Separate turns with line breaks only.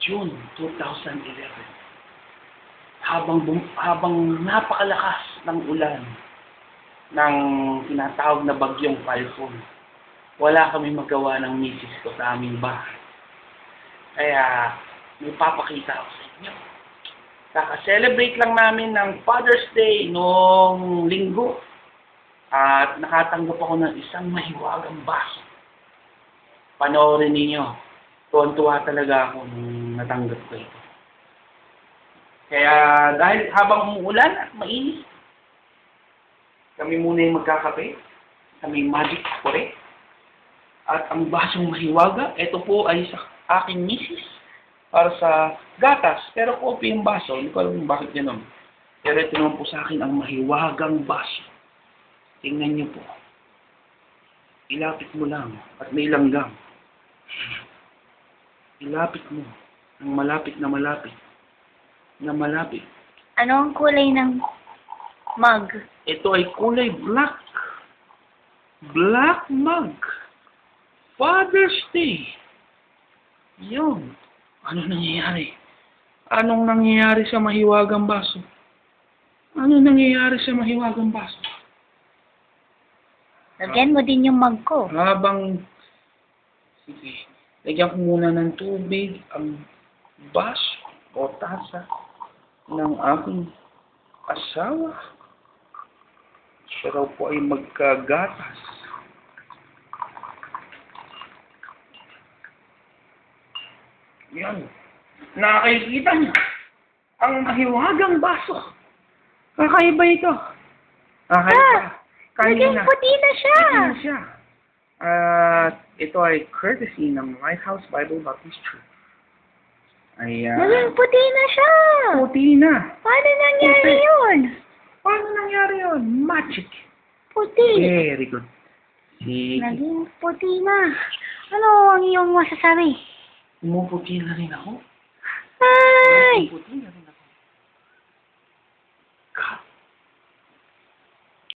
June 2011. Habang napakalakas ng ulan ng tinatawag na bagyong Falcon, wala kami magawa ng misis ko sa aming bahay. Kaya may papakita ako sa inyo. Kaka-celebrate lang namin ng Father's Day noong linggo at nakatanggap ako ng isang mahiwagang baso. Panoorin ninyo. Tuwan-tuwa talaga ako nung natanggap ko ito. Kaya dahil habang umuulan at mainit, kami muna yung magkakape sa may magic kore. At ang basong mahiwaga, ito po ay sa aking misis para sa gatas. Pero kopi yung baso, hindi ko alam kung bakit gano'n. Pero ito naman po sa akin ang mahiwagang baso. Tingnan niyo po. Ilapit mo lang at may langgam. Ilapit mo ng malapit na malapit. Na malapit.
Ano ang kulay ng mug?
Ito ay kulay black. Black mug. Father's Day. Yun. Ano nangyayari? Anong nangyayari sa mahiwagang baso? Ano nangyayari sa mahiwagang baso?
Lagyan mo din yung mug ko.
Sige. Lagyan ko muna ng tubig ang baso o tasa ng aking asawa. Siya raw po ay magkagatas. Yan. Nakakikita niyo ang mahiwagang baso. Kakaiba ito. Kakaiba.
Naging puti na siya.
Puti na siya. Ito ay courtesy ng Lighthouse Bible Baptist Church.
Naging puti na siya.
Puti na.
Paano nangyari yun?
Paano nangyari yun? Magic.
Puti.
Very good. Sige.
Naging puti na. Ano ang iyong masasabi?
Umuputi na rin ako.
Ay!
Umuputi.